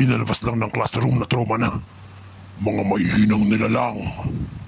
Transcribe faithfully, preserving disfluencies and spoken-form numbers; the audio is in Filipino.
Inalabas lang ng classroom na trauma na. Mga maihinang nilalang.